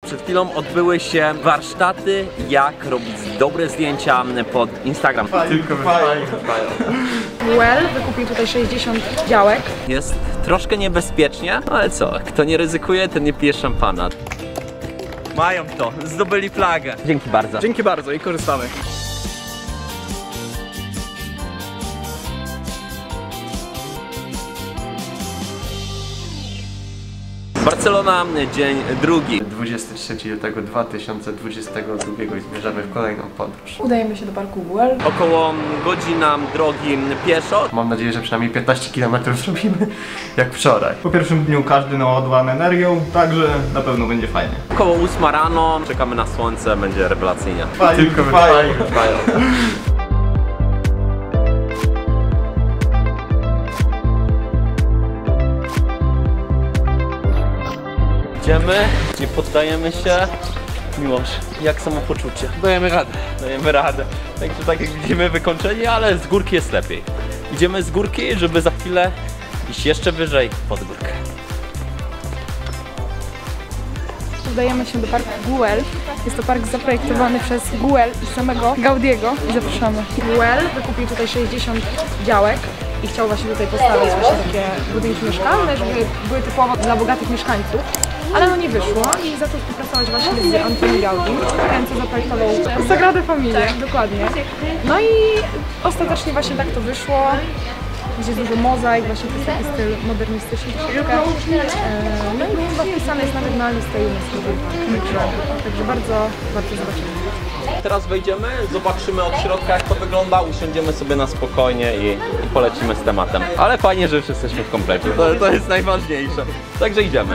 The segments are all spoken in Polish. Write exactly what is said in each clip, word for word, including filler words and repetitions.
Przed chwilą odbyły się warsztaty, jak robić dobre zdjęcia pod Instagram. Tylko wypadają. Well wykupił tutaj sześćdziesiąt działek. Jest troszkę niebezpiecznie, ale co, kto nie ryzykuje, ten nie pije szampana. Mają to, zdobyli flagę. Dzięki bardzo. Dzięki bardzo i korzystamy. Barcelona, dzień drugi. dwudziestego trzeciego lutego dwa tysiące dwudziestego drugiego i zmierzamy w kolejną podróż. Udajemy się do parku Well. Około godzina drogi pieszo. Mam nadzieję, że przynajmniej piętnaście kilometrów zrobimy jak wczoraj. Po pierwszym dniu każdy naładowany energią, także na pewno będzie fajnie. Około ósma rano, czekamy na słońce, będzie rewelacyjnie. Tylko wypadają. Idziemy, nie poddajemy się. Miłosz, jak samopoczucie? Dajemy radę. Dajemy radę. Także tak jak widzimy, wykończeni, ale z górki jest lepiej. Idziemy z górki, żeby za chwilę iść jeszcze wyżej pod górkę. Udajemy się do parku Güell. Jest to park zaprojektowany przez Güell i samego Gaudiego. I zapraszamy. Güell wykupił tutaj sześćdziesiąt działek i chciał właśnie tutaj postawić właśnie takie budynki mieszkalne, żeby były typowo dla bogatych mieszkańców. Ale no nie wyszło i zaczął współpracować właśnie z Antoni Gaudi, ten co zaprojektował Sagradę Familię, tak, dokładnie. No i ostatecznie właśnie tak to wyszło. Gdzie jest dużo mozaik, właśnie to jest taki styl modernistyczny troszeczkę. No i chyba wpisany jest nawet na listę UNESCO. Także, także bardzo warto zobaczyć. Teraz wejdziemy, zobaczymy od środka, jak to wygląda, usiądziemy sobie na spokojnie i, i polecimy z tematem. Ale fajnie, że już jesteśmy w komplecie, to, to jest najważniejsze. Także idziemy.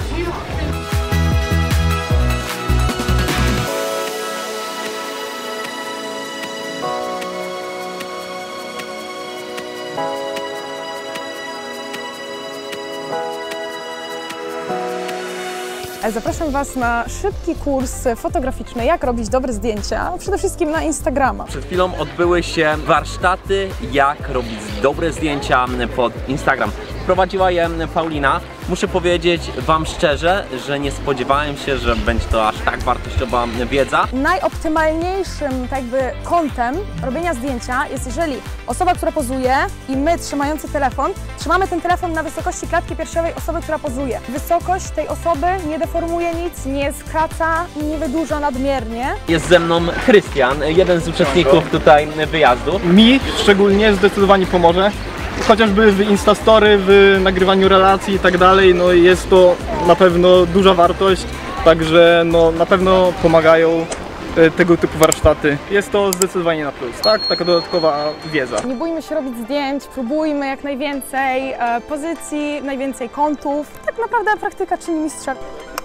Zapraszam Was na szybki kurs fotograficzny, jak robić dobre zdjęcia, przede wszystkim na Instagrama. Przed chwilą odbyły się warsztaty, jak robić dobre zdjęcia pod Instagram. Prowadziła je Paulina. Muszę powiedzieć Wam szczerze, że nie spodziewałem się, że będzie to aż tak wartościowa wiedza. Najoptymalniejszym tak jakby kątem robienia zdjęcia jest, jeżeli osoba, która pozuje i my trzymający telefon, trzymamy ten telefon na wysokości klatki piersiowej osoby, która pozuje. Wysokość tej osoby nie deformuje nic, nie skraca i nie wydłuża nadmiernie. Jest ze mną Krystian, jeden z uczestników tutaj wyjazdu. Mi szczególnie zdecydowanie pomoże. Chociażby w Instastory, w nagrywaniu relacji i tak dalej, no jest to na pewno duża wartość, także no na pewno pomagają tego typu warsztaty. Jest to zdecydowanie na plus, tak? Taka dodatkowa wiedza. Nie bójmy się robić zdjęć, próbujmy jak najwięcej e, pozycji, najwięcej kątów. Tak naprawdę praktyka czyni mistrza.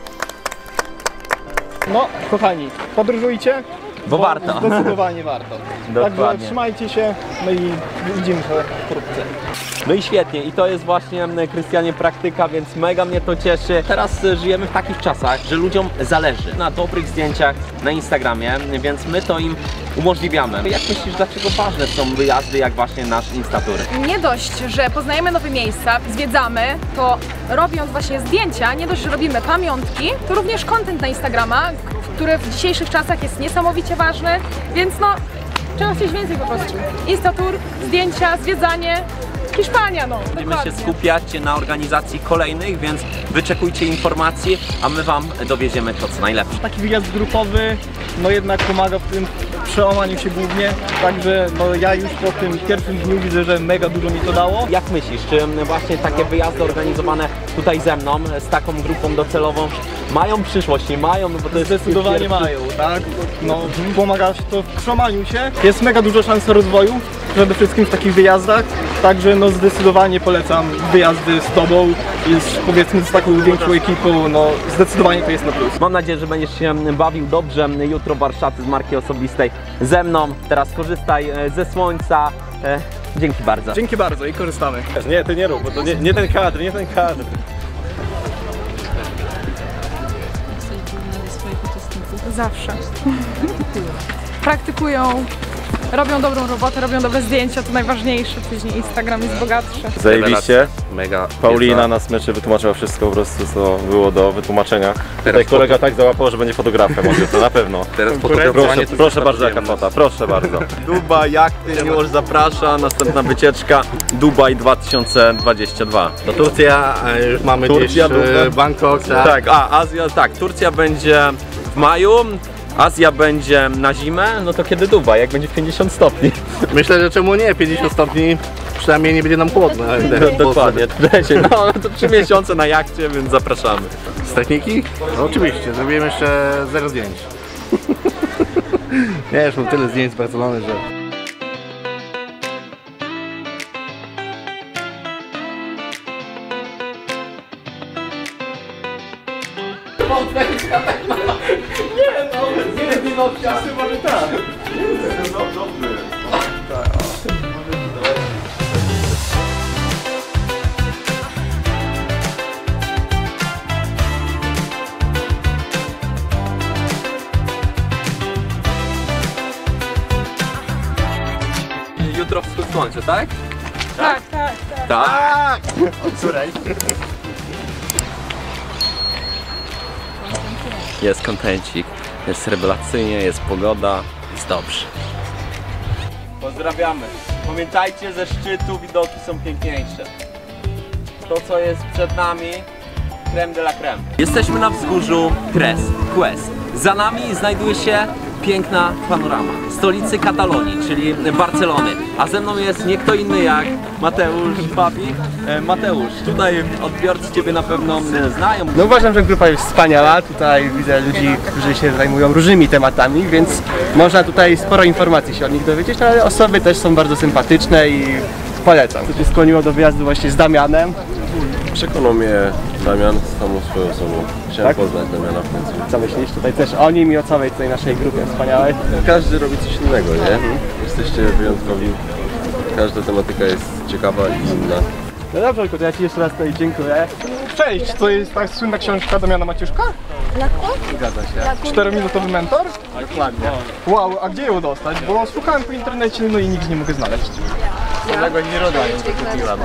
No, kochani, podróżujcie, Bo warto. Zdecydowanie warto. Dokładnie. Także trzymajcie się, no i widzimy się wkrótce. No i świetnie, i to jest właśnie, Krystianie, praktyka, więc mega mnie to cieszy. Teraz żyjemy w takich czasach, że ludziom zależy na dobrych zdjęciach na Instagramie, więc my to im umożliwiamy. Jak myślisz, dlaczego ważne są wyjazdy jak właśnie nasz Instatour? Nie dość, że poznajemy nowe miejsca, zwiedzamy, to robiąc właśnie zdjęcia, nie dość, że robimy pamiątki, to również content na Instagrama, który w dzisiejszych czasach jest niesamowicie ważny, więc no trzeba chcieć więcej po prostu. Instatour, zdjęcia, zwiedzanie, Hiszpania, no. Będziemy dokładnie. się skupiać na organizacji kolejnych, więc wyczekujcie informacji, a my Wam dowieziemy to, co najlepsze. Taki wyjazd grupowy, no jednak pomaga w tym przełamaniu się głównie, także no ja już po tym pierwszym dniu widzę, że mega dużo mi to dało. Jak myślisz, czy właśnie takie wyjazdy organizowane tutaj ze mną, z taką grupą docelową, mają przyszłość? Nie mają? No bo to jest Zdecydowanie pierwszy... mają, tak? No, pomaga się to w przełamaniu się. Jest mega dużo szans rozwoju, przede wszystkim w takich wyjazdach, także no zdecydowanie polecam wyjazdy z Tobą i z, powiedzmy z taką większą ekipą, no zdecydowanie to jest na plus. Mam nadzieję, że będziesz się bawił dobrze. Jutro warsztaty z marki osobistej ze mną. Teraz korzystaj ze słońca. Dzięki bardzo. Dzięki bardzo i korzystamy. Nie, ty nie rób, bo to nie, nie ten kadr, nie ten kadr. Zawsze. Praktykują robią dobrą robotę, robią dobre zdjęcia, to najważniejsze, później Instagram jest bogatszy. Zajebiście. Mega. Paulina wiedza. na smyczy wytłumaczyła wszystko po prostu, co było do wytłumaczenia. Tutaj kolega tak załapał, że będzie fotografem, mówię, to na pewno. Teraz Proszę, fotografowanie to proszę jest bardzo, jaka przyjemne. fota, proszę bardzo. Dubaj, jachty, miłość zaprasza, następna wycieczka Dubaj dwa tysiące dwadzieścia dwa. No Turcja, a już mamy Turcja, gdzieś e, Dubaj. Bangkok, tak? Tak, a Azja, tak, Turcja będzie w maju, Azja będzie na zimę, no to kiedy Dubaj, jak będzie pięćdziesiąt stopni? Myślę, że czemu nie, pięćdziesiąt stopni, przynajmniej nie będzie nam chłodno. Dokładnie, trzecie, no to trzy miesiące na jachcie, więc zapraszamy. Z techniki? No oczywiście, zrobiłem jeszcze zero zdjęć. Nie, już mam tyle zdjęć z Barcelony, że... Jutro wschód słońca, tak? Tak, tak, tak. Tak. Jest kontencik, jest rewelacyjnie, jest pogoda, jest dobrze. Pozdrawiamy. Pamiętajcie, ze szczytu widoki są piękniejsze. To, co jest przed nami, creme de la creme. Jesteśmy na wzgórzu Cres, Quest. Za nami znajduje się piękna panorama stolicy Katalonii, czyli Barcelony. A ze mną jest nie kto inny jak Mateusz Babik. E, Mateusz, tutaj odbiorcy Ciebie na pewno znają. No uważam, że grupa jest wspaniała, tutaj widzę ludzi, którzy się zajmują różnymi tematami, więc można tutaj sporo informacji się od nich dowiedzieć, ale osoby też są bardzo sympatyczne i polecam. To się skłoniło do wyjazdu właśnie z Damianem. Przekonał mnie Damian z samą swoją osobą. Chciałem Tak? poznać Damiana w końcu. Co myślisz tutaj też o nim i o całej tej naszej grupie wspaniałej? Każdy robi coś innego, nie? Jesteście wyjątkowi. Każda tematyka jest ciekawa i inna. No dobrze, to ja Ci jeszcze raz tutaj dziękuję. Cześć, to jest ta słynna książka Damiana Maciuszka? Zgadza się. Czterominutowy mentor? Dokładnie. Wow, a gdzie ją dostać? Bo szukałem po internecie, no i nigdzie nie mogę znaleźć. Żadnego nie rodzaju kupiłam.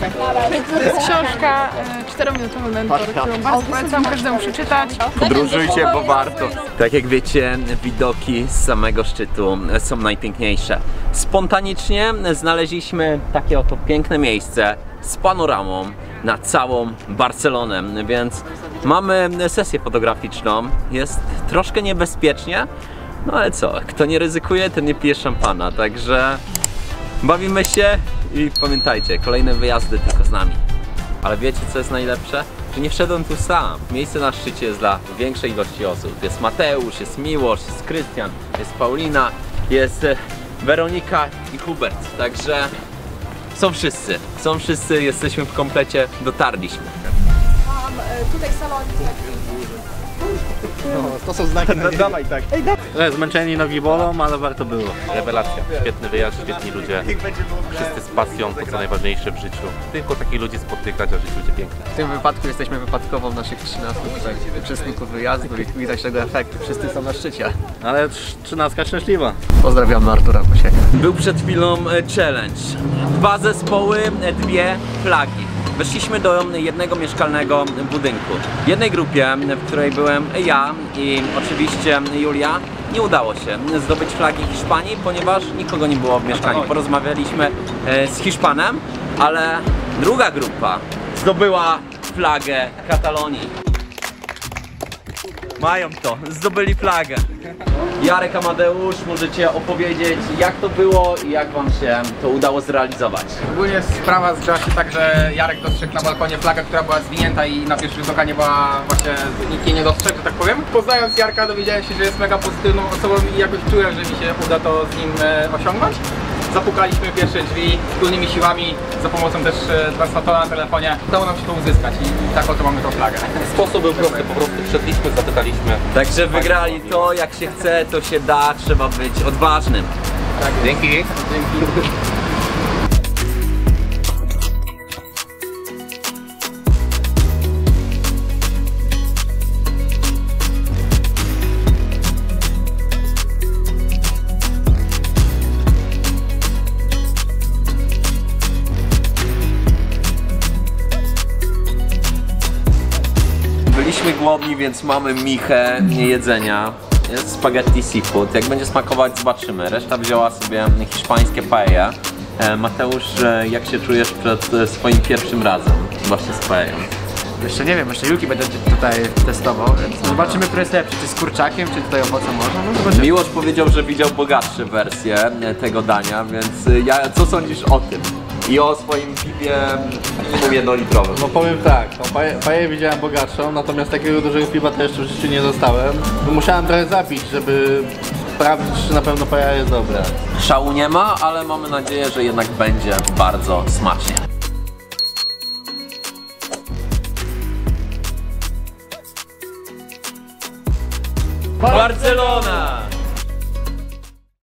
To jest książka e, czterominutowy mentor, którą bardzo polecam każdemu przeczytać. Podróżujcie, bo warto. Tak jak wiecie, widoki z samego szczytu są najpiękniejsze. Spontanicznie znaleźliśmy takie oto piękne miejsce z panoramą na całą Barcelonę, więc mamy sesję fotograficzną. Jest troszkę niebezpiecznie, no ale co, kto nie ryzykuje, ten nie pije szampana, także bawimy się i pamiętajcie, kolejne wyjazdy tylko z nami. Ale wiecie, co jest najlepsze? Że nie wszedłem tu sam. Miejsce na szczycie jest dla większej ilości osób. Jest Mateusz, jest Miłosz, jest Krystian, jest Paulina, jest e, Weronika i Hubert. Także są wszyscy. Są wszyscy, jesteśmy w komplecie, dotarliśmy. Tutaj salon. To są znaki na Dawaj tak. Zmęczeni, nogi bolą, ale warto było. Rewelacja, świetny wyjazd, świetni ludzie. Wszyscy z pasją, to co najważniejsze w życiu. Tylko takich ludzi spotykać, a żyć ludzie piękne. W tym wypadku jesteśmy wypadkowo w naszych trzynastu tutaj uczestników wyjazdu i widać tego efektu. Wszyscy są na szczycie. Ale trzynastka szczęśliwa. Pozdrawiam Artura Posiekę. Był przed chwilą e, challenge. Dwa zespoły, e, dwie flagi. Weszliśmy do jednego mieszkalnego budynku. W jednej grupie, w której byłem ja i oczywiście Julia, nie udało się zdobyć flagi Hiszpanii, ponieważ nikogo nie było w mieszkaniu. Porozmawialiśmy e, z Hiszpanem, ale druga grupa zdobyła flagę Katalonii. Mają to, zdobyli flagę. Jarek, Amadeusz, możecie opowiedzieć, jak to było i jak wam się to udało zrealizować. Ogólnie sprawa zdziała się tak, że Jarek dostrzegł na balkonie flagę, która była zwinięta i na pierwszy rzut oka nie była, właśnie nikt jej nie dostrzegł, że tak powiem. Poznając Jarka, dowiedziałem się, że jest mega pozytywną osobą i jakoś czułem, że mi się uda to z nim e, osiągnąć. Zapukaliśmy pierwsze drzwi wspólnymi siłami, za pomocą też e, translatora na telefonie. Udało nam się to uzyskać i, i tak oto mamy tą flagę. Sposób był prosty, po prostu wszedliśmy, zapytaliśmy. Także wygrali to, jak się chce, to się da, trzeba być odważnym. Dzięki. Dzięki. głodni, więc mamy michę jedzenia. Jest spaghetti seafood. Jak będzie smakować, zobaczymy. Reszta wzięła sobie hiszpańskie paella. E, Mateusz, e, jak się czujesz przed e, swoim pierwszym razem właśnie z paellą? Jeszcze nie wiem, jeszcze Julki będę tutaj testował, więc zobaczymy, który jest lepszy, czy z kurczakiem, czy tutaj owoce morza. No zobaczymy. Miłosz powiedział, że widział bogatsze wersje e, tego dania, więc e, ja, co sądzisz o tym? I o swoim piwie minimum jednolitrowym. No powiem tak, no, paję, paję widziałem bogatszą, natomiast takiego dużego piwa też w życiu nie dostałem. Musiałem trochę zapić, żeby sprawdzić, czy na pewno paja jest dobra. Szału nie ma, ale mamy nadzieję, że jednak będzie bardzo smacznie. Barcelona!